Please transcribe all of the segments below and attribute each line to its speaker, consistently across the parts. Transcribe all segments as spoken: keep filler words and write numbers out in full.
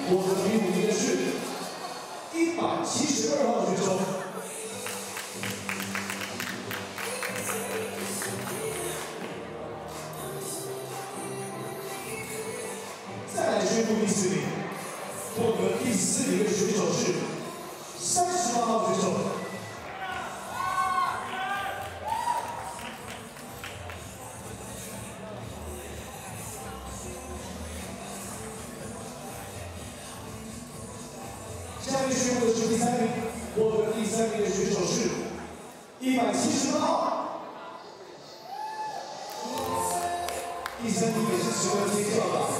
Speaker 1: 获得第五名的是一百七十二号选手。再来宣布第四名，获得第四名的选手是三十八号选手。 下面宣布的是第三名，获得第三名的选手是一百七十八号。第三名也是值得尖叫的。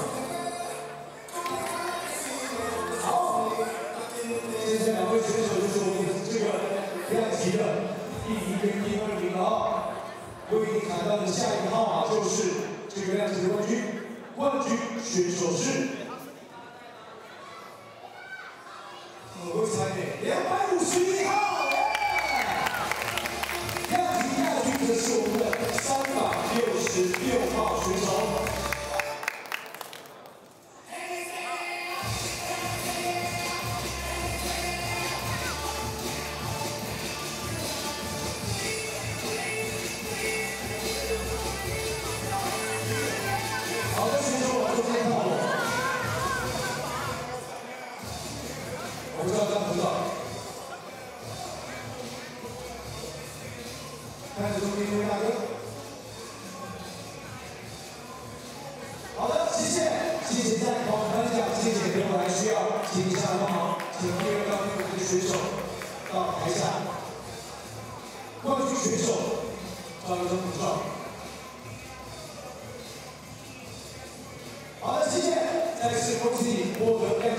Speaker 1: 好，接下来两位选手就是我们这个量级的第一跟第二名了啊。为你喊到的下一个号码就是这个量级的冠军，冠军选手是。 我猜的两百五十一号，量级亚军则是我们的三百六十六号选手。好的，选手往这边靠拢。 我不知道看不知道，看着中间这位大哥。好的，谢谢，谢谢在帮我们颁奖，谢谢给我还需要请下来帮忙，请第二到第五名的选手到台下，冠军选手照一张合照。好的，谢谢，再次恭喜你获得。